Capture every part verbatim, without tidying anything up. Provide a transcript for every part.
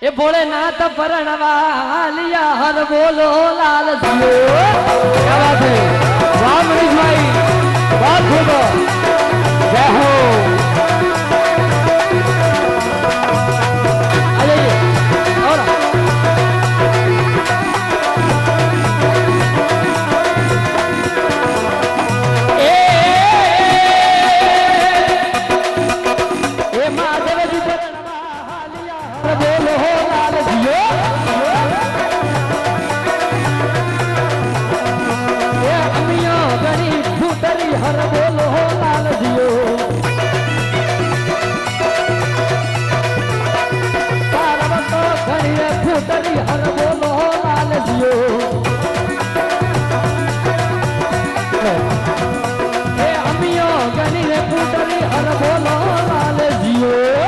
ये भोलेनाथ परणवा लिया हर बोलो लाल जियो। क्या बात है, वाह मनीष भाई, बहुत खूब, जय हो। आ जाइए और ए ए महादेव जी परणवा लिया हर बोलो लाल जियो। ए अमिया गनी फूटरी हर बोलो लाल जियो। पार्वतो गनी फूटरी हर बोलो लाल जियो। ए अमिया गनी फूटरी हर बोलो लाल जियो।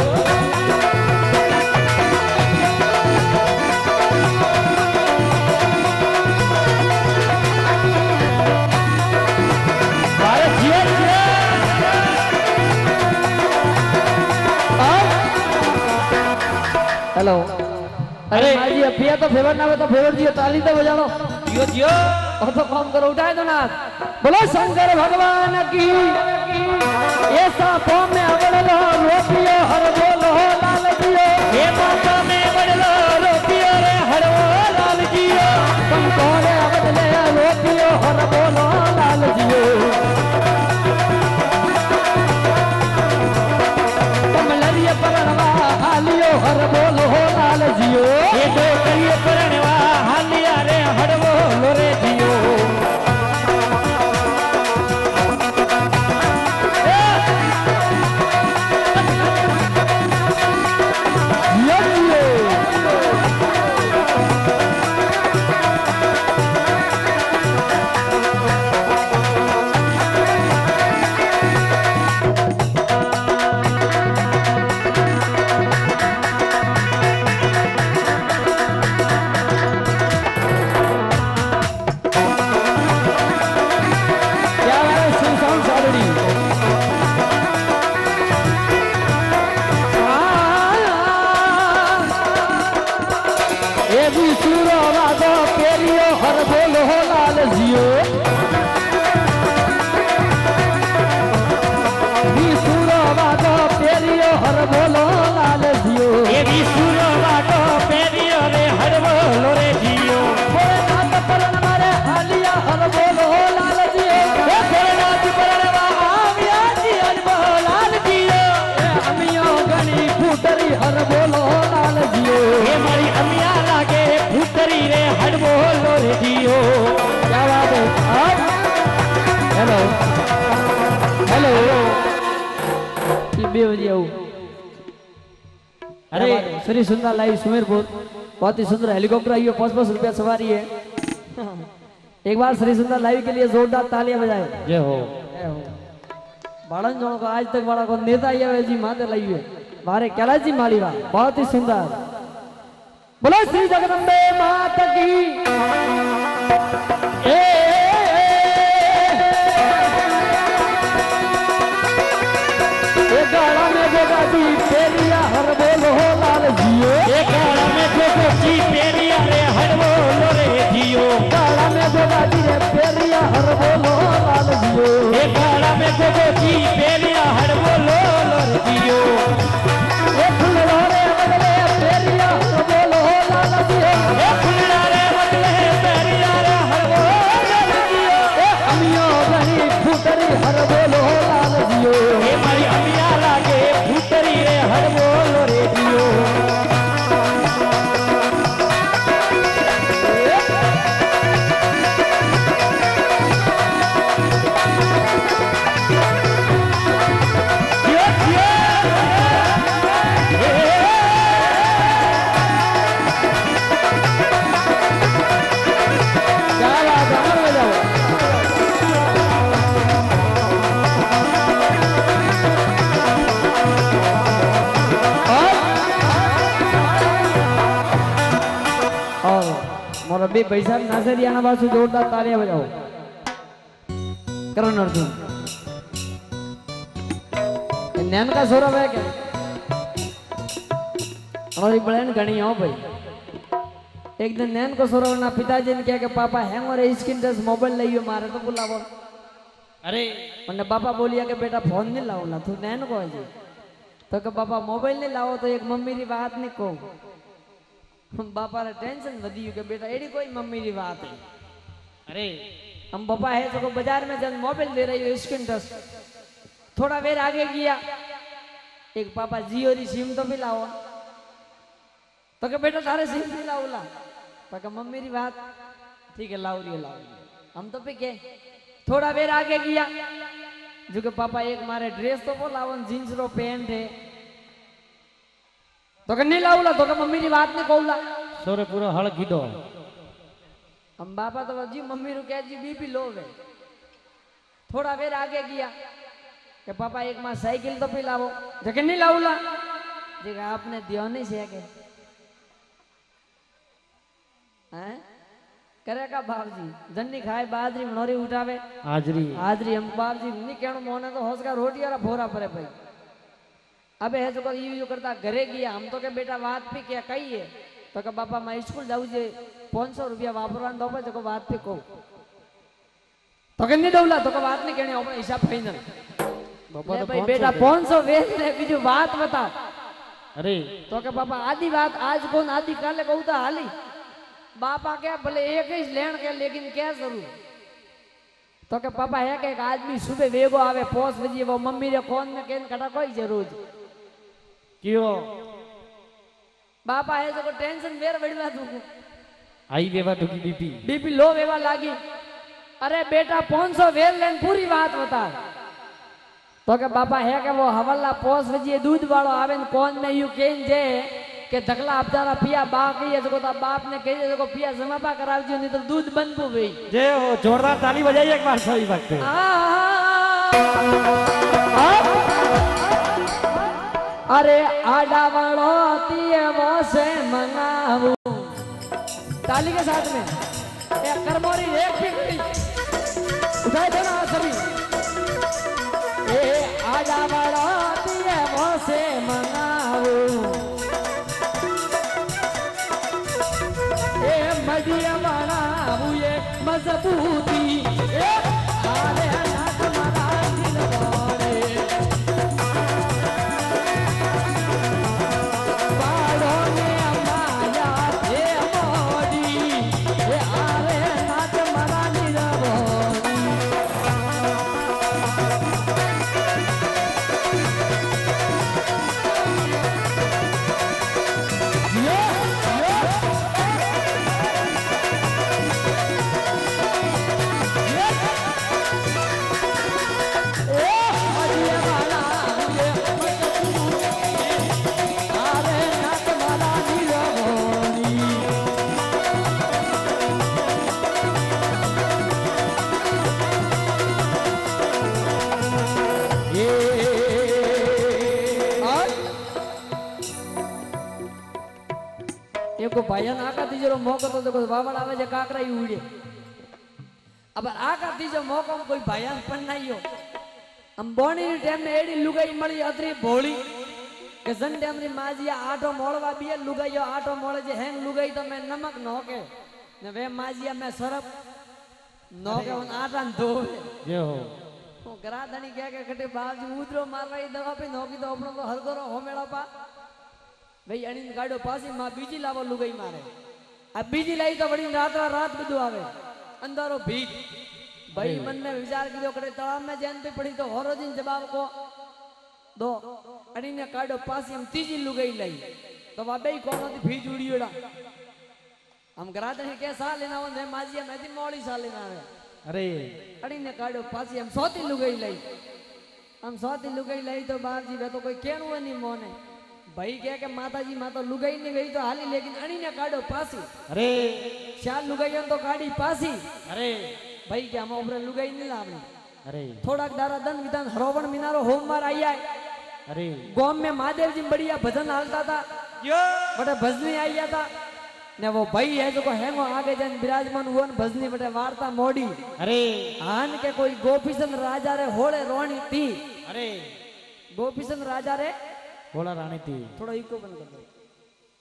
हेलो, अरे जी अभिया तो फेवर ना तो फेवर जी ताली तो बजा लो, जियो जियो और तो काम करो, उठाए तो ना। बोलो शंकर भगवान की। ये सांपों में अवड़लो रोपियो हर बोलो लाल जियो। ये सांपों में अवड़लो रोपियो रे हर बोलो लाल जियो। तुम कौन अवड़ले रोपियो हर बोलो लाल जियो। तुम लरिए परणवा हालियो हर बोलो लाल जियो। ये तो करिए परणवा हालिया रे हर बोलो रे जियो। हर बोलो लाल जियो। विसुरो वादो पेरियो हर बोलो लाल जियो। ये विसुरो वादो पेरियो रे हर बोलो रे जियो। भोलेनाथ परणवा रे हालिया हर बोलो लाल जियो। हे भोलेनाथ परणवा आमिया जी हर बोलो लाल जियो। हे अमिया गनी फूटरी हर बोलो लाल जियो। हे मारी अमिया लागे फूटरी रे हर बोलो रे जियो। क्या बात है। हेलो हेलो बे बजे आओ। अरे श्री सुंदर लाइव सुमेरपुर, बहुत ही सुंदर हेलीकॉप्टर आई है, पाँच पाँच रुपया सवारी है। एक बार श्री सुंदर लाइव के लिए जोरदार तालियां बजाए। जय हो जय हो। बाड़न जोड़ को आज तक बड़ा को नेता आई जी माते लाई है मारे कैलाश जी मालीवा, बहुत ही सुंदर। बोलो श्री जगदम्बे मात की। ए गाड़ा में गोगाजी पेरिया हर बोलो लाल जियो। ए गाड़ा में गोगाजी पेरिया रे हर बोलो रे जियो। गाड़ा में गोगाजी रे पेरिया हर बोलो लाल जियो। ए गाड़ा में गोगाजी पेरिया हर बोलो रे जियो। ए फुलड़ा रे बदले पेरिया हर बोलो लाल जियो। ए फुलड़ा रे बदले पेरिया रे हर बोलो लाल जियो। ए अमिया गनी फूटरी हर बोलो लाल जियो। ए मारी अमिया लागे फूटरी रे हर बोलो रे जियो। मोर बे पैसा नासरिया ना बासु जोरदार तालियां बजाओ। करण अर्जुन नैन का सौरभ है क्या? हमारी बहन घनी हो भाई एक दिन नैन को सरोवर ना पिताजी ने कहा कि पापा हैंग और स्क्रीन टच मोबाइल लियो मारे तो बुलावो अरे मैंने पापा बोलिया कि बेटा फोन नहीं लाओ ना तू नैन को जी तो कि पापा मोबाइल नहीं लाओ तो एक मम्मी की बात नहीं कहूं बापा ने टेंशन वधी कि बेटा एडी कोई मम्मी की बात है अरे हम पापा है तो बाजार में जब मोबाइल दे रही हो स्क्रीन टच थोड़ा देर आगे गया एक पापा जियो री सिम तो भी लाओ तो के बेटा तारे सिम भी लाओ ला तो के मम्मी री बात ठीक है लाओ रही लाओ हम तो भी के थोड़ा देर आगे गया जो के पापा एक मारे ड्रेस तो वो लाओ जींस रो पैंट है तो के नहीं लाओ ला तो के मम्मी री बात नहीं कहूला सोरे पूरा हड़ गिदो हम बापा तो जी मम्मी रू कह जी बीपी लो है थोड़ा देर आगे गया कि पापा एक मां साइकिल तो भी लाओ जगह नहीं लाऊला जगह आपने दियो नहीं से के हैं करेगा बाप जी जन्नी खाए बाजरी मनोरी उठावे हाजरी हाजरी हम बाप जी नहीं कहनो मोने तो होसका रोटी और भोरा परे भाई अबे है जो कर यू करता घरे गया हम तो के बेटा बात पे क्या कही है तो के पापा मैं स्कूल जाऊ जे पाँच सौ रुपया वापरवान दो जो बात पे को तो के नहीं दौला तो के बात नहीं कहनी अपना हिसाब फाइनल तो भाई बेटा पाँच सौ वेच ले बीजू बात बता अरे तो के पापा आधी बात आज कौन आधी काले कहू तो हाली बापा क्या भले एक ही लेन के लेकिन क्या जरूर तो के पापा है कि एक आदमी सुबह वेगो आवे पोस बजी वो मम्मी रे कौन में केन कटा कोई जरूर क्यों बापा है जो टेंशन वेर बढ़वा तू आई वेवा तो की बीपी बीपी लो वेवा लागी अरे बेटा पाँच सौ वेर लेन पूरी बात बता तो के बापा है कि वो हवाला पोस बजी दूध वालो आवे कौन में यू केन जे के धकला आपदारा पिया बाकी है जो बाप ने कही जो पिया जमापा कराव जो नहीं तो दूध बंद हो गई जे हो जोरदार ताली बजाइए एक बार सही वक्त अरे आडा वालो तिए वो से मंगाऊ ताली के साथ में एक करमोरी एक भी उठाए थे ना सभी ए आडा वालो तिए वो से मंगाऊ मदिया वाला हुए मजबूती आले नाथ मारा दिल बोले बालों में अम्माया थे मोदी आले नाथ मारा दिल बोली को भयन आका तीजो मौको तो देखो बावल आवे जे काकरा ही उड़े अब आका तीजो मौको में कोई भयन पण नहीं हो हम बोनी टाइम में एडी लुगाई मળી अतरी भोली के जन टाइम री माजिया आटो मोळवा बिया लुगाईयो आटो मोळे जे हेंग लुगाई तो मैं नमक नोके ने वे माजिया में सरफ नोके उन आटा धोवे जे हो वो गराधनी क्या के कटे बाजी उदरो मारवाई दवा पे नोकी तो अपनो तो हरगरो होमेळा पा भाई अनिन गाड़ो पासी मां बीजी लावो लुगाई मारे अब बीजी लाई तो बड़ी रात रात बदू आवे अंधारो भीग भाई मन में विचार कियो करे तळाव में जैन पे पड़ी तो होरो दिन जवाब को दो अनिन गाड़ो पासी हम तीजी लुगाई लाई तो वा बेई कोनो दी भीज उड़ीड़ा हम गराते हैं के साल लेना वो ने माजिया में दी मोड़ी साल लेना है अरे अनिन गाड़ो पासी हम सोती लुगाई लाई हम सोती लुगाई लाई तो बाप जी वे तो कोई केणो नहीं मोने भाई क्या के माता जी माता लुगाई नहीं गई तो हाली लेकिन अणी ने काढ़ो पासी अरे चार लुगाई तो काढ़ी पासी अरे भाई क्या हम ऊपर लुगाई नहीं लावनी अरे थोड़ा दारा दन विधान हरोवन मिनारो होमवार आई आए अरे गांव में महादेव जी बढ़िया भजन हालता था यो बड़े भजनी आया था ने वो भाई है जो को है वो आगे जन विराजमान हुआ भजनी बड़े वार्ता मोड़ी अरे हान के कोई गोपीचंद राजा रे होले रोणी थी अरे गोपीचंद राजा रे होला रानी थी थोड़ा इको बंद कर दो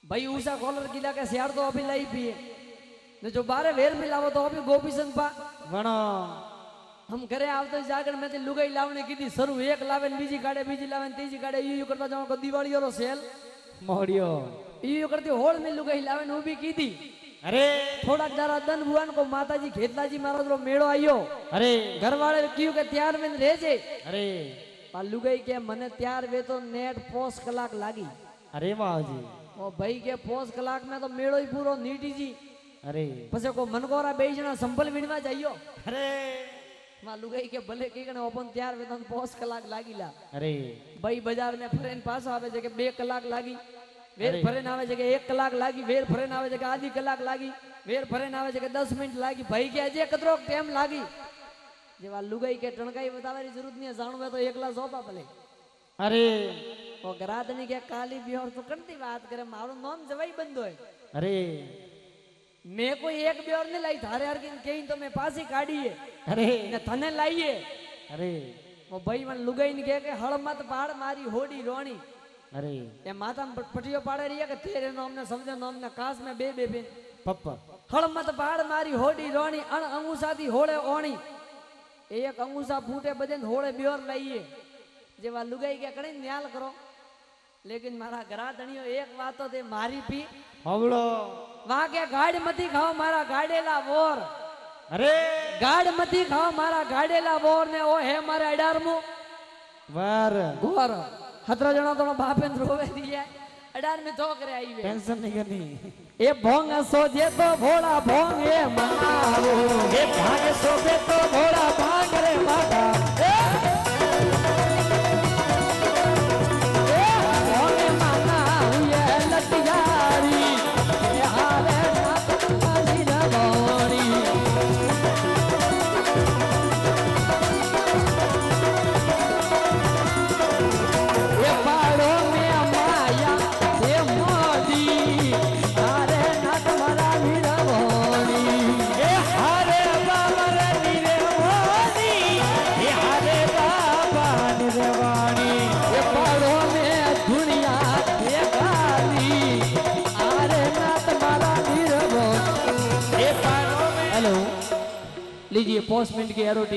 भाई उषा कॉलर किला के सियार तो अभी लाई पिए ने जो बारे वेर मिलावो तो अभी गोपी संग पा वणो हम करे आवते जागरण में लुगाई लावने कीधी शुरू एक लावे बीजी काढे बीजी लावे तीजी काढे यू करता जाओ को दिवाली रो सेल मोड़ियो यू करती होल में लुगाई लावे ऊभी कीधी अरे थोड़ा जरा दन भुवन को माताजी खेतलाजी महाराज रो मेड़ो आयो अरे घर वाले क्यों के तैयार में रह जे अरे पा लुगाई के मने तैयार वे तो नेट पोस कलाक लागी अरे वाह जी ओ भाई के पोस कलाक में तो मेड़ो ही पूरो नीटी जी अरे पसे को मनगोरा बेई जना संभल विनवा जाइयो अरे मां लुगाई के भले के कने ओपन तैयार वे तो पोस कलाक लागीला अरे भाई बाजार ने फरेन पास आवे जे के बे कलाक लागी वेर फरेन आवे जे के एक कलाक लागी वेर फरेन आवे जे के आधी कलाक लागी वेर फरेन आवे जे के दस मिनट लागी भाई के अजे कतरो टाइम लागी जेवा लुगाई के टणकाई बतावारी जरूरत नहीं जाणवे तो एकला सोपा भले अरे ओ गरादनी के काली बिहोर तो करती बात करे मारो नाम जवाई बंदो है अरे मैं कोई एक बिहोर ने लाई थारे हर किन कहीं तो मैं पास ही काढ़ी है अरे ने थने लाईए अरे वो भाई मन लुगाई ने के के हळ मत पाड़ मारी होड़ी रोणी अरे ये माता में पटियो पाड़े रही है कि तेरे नाम ने समझे नाम ने कास में बे बे बे पप्पा हळ मत पाड़ मारी होड़ी रोणी अण अंगूसा दी होड़े ओणी एक अंगूसा फूटे बदन होड़े बिहोर लाईए जेवा लुगाई के कणे न्याल करो लेकिन मारा घरा धणियो एक बात तो दे मारी पी हवड़ो वहां के गाड़ मती खाओ मारा गाड़ेला वोर अरे गाड़ मती खाओ मारा गाड़ेला वोर ने ओ है मारे अडार मु वार गोर हतरा जना तो बापे रोवे दिया अडार में तो करे आई वे टेंशन नहीं करनी ए भोंग सोजे तो भोला भोंग ए मनाओ ए भागे सोबे तो भोला भाग रे माता लीजिए पोस्टमैन की एरोटी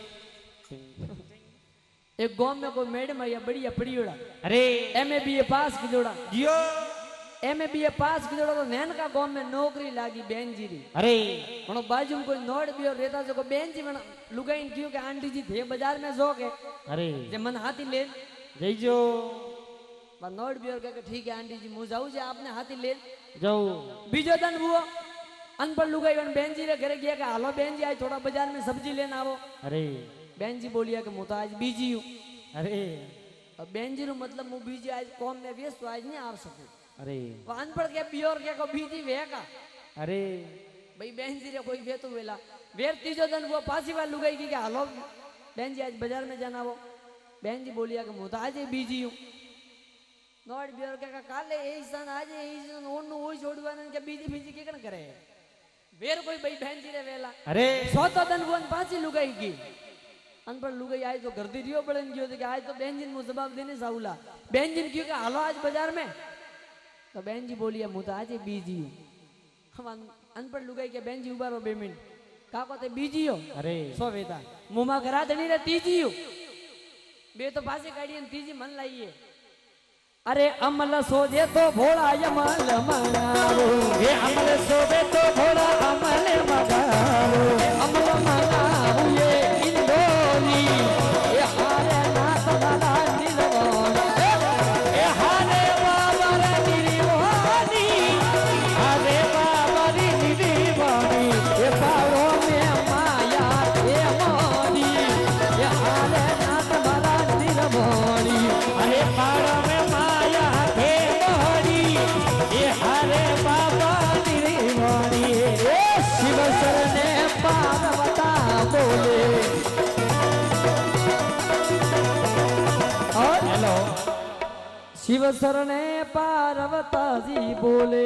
एक गांव में कोई मैडम है बढ़िया पड़ी जोड़ा अरे एम ए बी ए पास की जोड़ा जियो एम ए बी ए पास की जोड़ा तो नैन का गांव में नौकरी लागी बहन जी री अरे मनो बाजू में कोई नोट भी और रहता जो को बहन जी मन लुगाई क्यों के आंटी जी थे बाजार में जो के अरे जे मन हाथी ले जई जो बा नोट भी और के ठीक है आंटी जी मु जाऊ जे आपने हाथी ले जाऊ बीजो दिन वो अनपढ़ लुगाई बन बहन जी रे घरे गया के हालो बहन जी आज थोड़ा बाजार में सब्जी लेना आवो अरे बहन जी बोलिया कि मु तो आज बीजी हूं अरे अब बहन जी रो मतलब मु बीजी आज कॉम में व्यस्त आज नहीं आ सकूं अरे वो अनपढ़ के बियोर के को बीजी वे का अरे भाई बहन जी रे कोई वे तो वेला वेर तीजो दिन वो पासी वाल लुगाई की के हालो बहन जी आज बाजार में जाना वो बहन जी बोलिया कि मु तो आज बीजी हूं नोट बियोर के का काले ऐसा आज ऐसा ओन ओई छोड़वाने के बीजी बीजी के कन करे वेर कोई भाई बहन जी रे वेला अरे सोतो दन वन पासी लुगाई की अनपढ़ लुगाई आज तो गर्दी रियो बड़न गयो कि आज तो बहन जी मु जवाब देने साउला बहन जी क्यों के हालो आज बाजार में तो बहन जी बोलिए मु तो आज बीजी हूं हम अनपढ़ लुगाई के बहन जी उबारो बे मिनट का को ते बीजी हो अरे सो वेता मुमा करा दनी रे तीजी हूं बे तो पासे काढ़ी तीजी मन लाइए अरे अमल सोजे तो भोला यमल मनाओ ये अमल सोबे तो भोला अमल मगाओ अमल मनाओ ये इंदोली ये हारे नाथ वाला निर्वाणी ए हारे बाबर निर्वाणी हारे बाबर निर्वाणी ये पारो में माया ये मोदी ये हारे नाथ वाला निर्वाणी अरे पारो में माया हे मोहरी ये हारे बाबा निर्वाणी ए शिव सरने पार्वता बोले और हेलो शिव सरने पार्वता जी बोले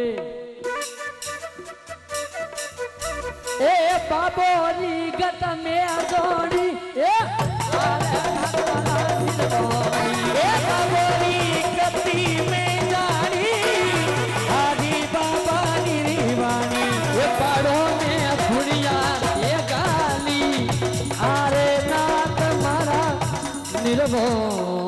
ए बाबोरी गत में जोड़ी ए ए बाबोरी गति में जानी निर्भो